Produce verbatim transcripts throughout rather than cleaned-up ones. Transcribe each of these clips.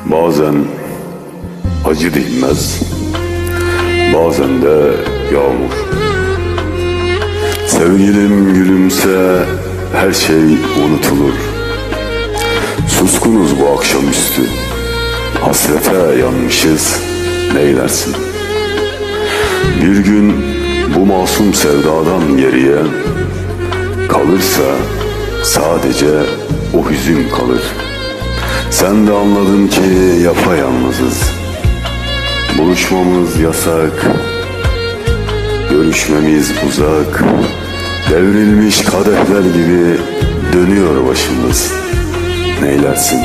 Bazen acı dinmez, bazen de yağmur. Sevgilim gülümse her şey unutulur. Suskunuz bu akşamüstü, hasrete yanmışız, neylersin? Bir gün bu masum sevdadan geriye kalırsa sadece o hüzün kalır. Sen de anladın ki yapayalnızız. Buluşmamız yasak, görüşmemiz uzak. Devrilmiş kadehler gibi dönüyor başımız, neylersin?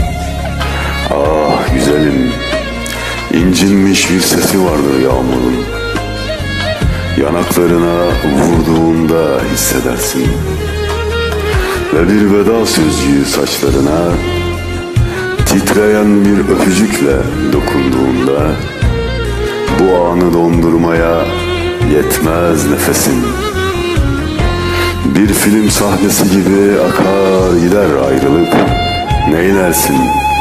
Ah güzelim, incinmiş bir sesi vardır yağmurun. Yanaklarına vurduğunda hissedersin. Ve bir veda sözcüğü saçlarına titreyen bir öpücükle dokunduğunda bu anı dondurmaya yetmez nefesin. Bir film sahnesi gibi akar gider ayrılık, neylersin?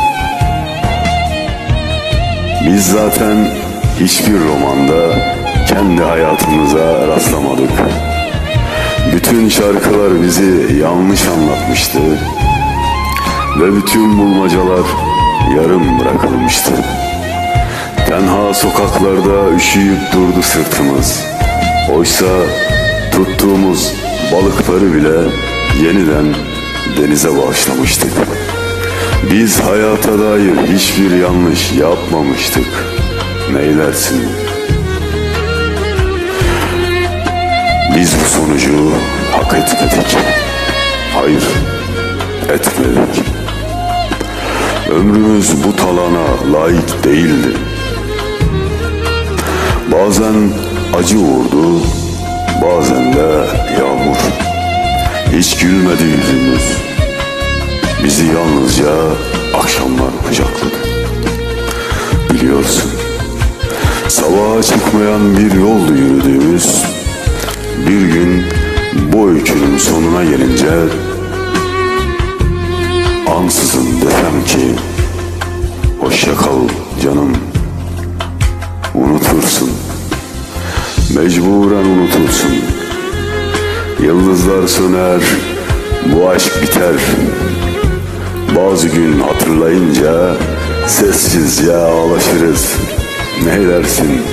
Biz zaten hiçbir romanda kendi hayatımıza rastlamadık. Bütün şarkılar bizi yanlış anlatmıştı ve bütün bulmacalar yarım bırakılmıştı. Tenha sokaklarda üşüyüp durdu sırtımız. Oysa tuttuğumuz balıkları bile yeniden denize bağışlamıştık. Biz hayata dair hiçbir yanlış yapmamıştık, neylersin? Biz bu sonucu hak etmedik. Hayır, etmedik. Ömrümüz bu talana layık değildi. Bazen acı vurdu, bazen de yağmur. Hiç gülmedi yüzümüz. Bizi yalnızca akşamlar kucakladı. Biliyorsun, sabaha çıkmayan bir yoldu yürüdüğümüz. Bir gün bu öykünün sonuna gelince ansızın desem ki hoşça kal canım, unutursun. Mecburen unutursun. Yıldızlar söner, bu aşk biter. Bazı gün hatırlayınca sessizce ağlaşırız, neylersin?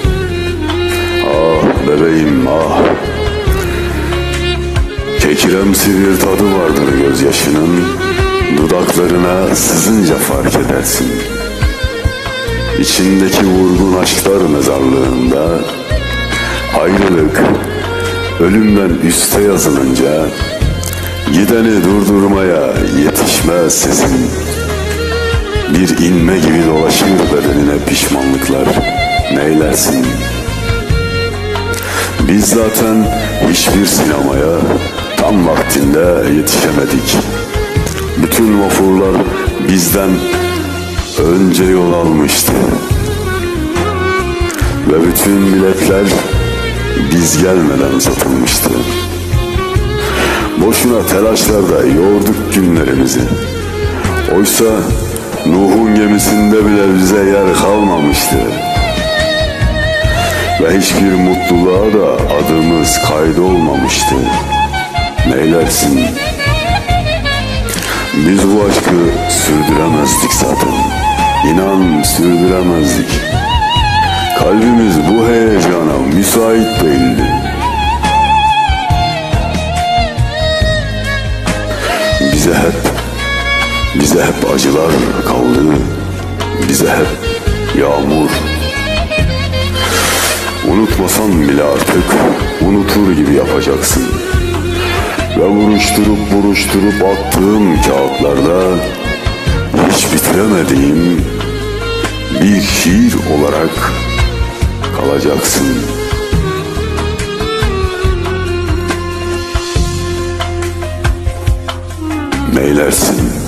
Ah bebeğim ah. Kekiremsi bir tadı vardır gözyaşının. Dudaklarına sızınca fark edersin. İçindeki vurgun aşklar mezarlığında ayrılık ölümden üste yazılınca gideni durdurmaya yetişmez sesin. Bir inme gibi dolaşır bedenine pişmanlıklar, neylersin? Biz zaten hiçbir sinemaya tam vaktinde yetişemedik. Bütün vapurlar bizden önce yol almıştı. Ve bütün biletler biz gelmeden satılmıştı. Boşuna telaşlarda yorduk günlerimizi. Oysa Nuh'un gemisinde bile bize yer kalmamıştı. Ve hiçbir mutluluğa da adımız kaydolmamıştı, neylersin? Biz bu aşkı sürdüremezdik zaten. İnan sürdüremezdik. Kalbimiz bu heyecana müsait değildi. Bize hep, bize hep acılar kaldı. Bize hep yağmur. Unutmasan bile artık unutur gibi yapacaksın. Ve vuruşturup vuruşturup attığım kağıtlarda hiç bitiremediğim bir şiir olarak kalacaksın. Neylersin?